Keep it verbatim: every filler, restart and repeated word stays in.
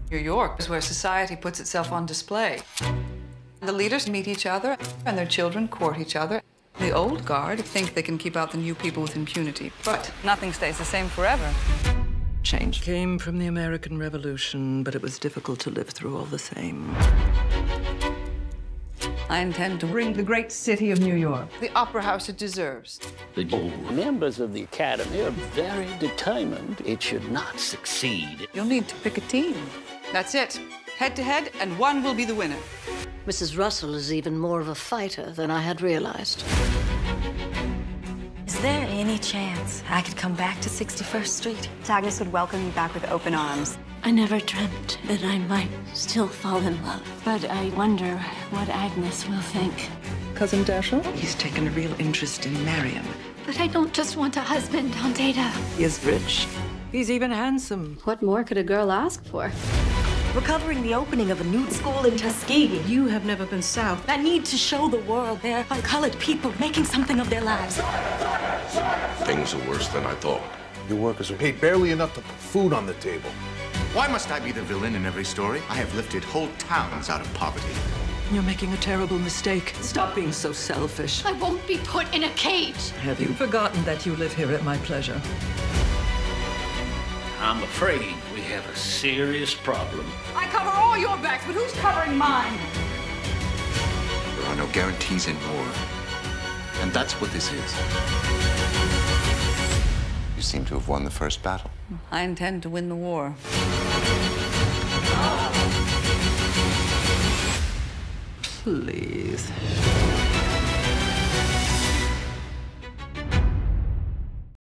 New York is where society puts itself on display. The leaders meet each other, and their children court each other. The old guard think they can keep out the new people with impunity, but nothing stays the same forever. Change came from the American Revolution, but it was difficult to live through all the same. I intend to bring the great city of New York the opera house it deserves. The members of the Academy are very determined it should not succeed. You'll need to pick a team. That's it. Head to head, and one will be the winner. Missus Russell is even more of a fighter than I had realized. Is there any chance I could come back to sixty-first Street? Agnes would welcome you back with open arms. I never dreamt that I might still fall in love. But I wonder what Agnes will think. Cousin Dashiell? He's taken a real interest in Marion. But I don't just want a husband on Data. He is rich. He's even handsome. What more could a girl ask for? We're covering the opening of a new school in Tuskegee. You have never been south. I need to show the world there are colored people making something of their lives. Things are worse than I thought. Your workers are paid barely enough to put food on the table. Why must I be the villain in every story? I have lifted whole towns out of poverty. You're making a terrible mistake. Stop being so selfish. I won't be put in a cage. Have you forgotten that you live here at my pleasure? I'm afraid we have a serious problem. I cover all your backs, but who's covering mine? There are no guarantees in war. And that's what this is. You seem to have won the first battle. I intend to win the war. Please.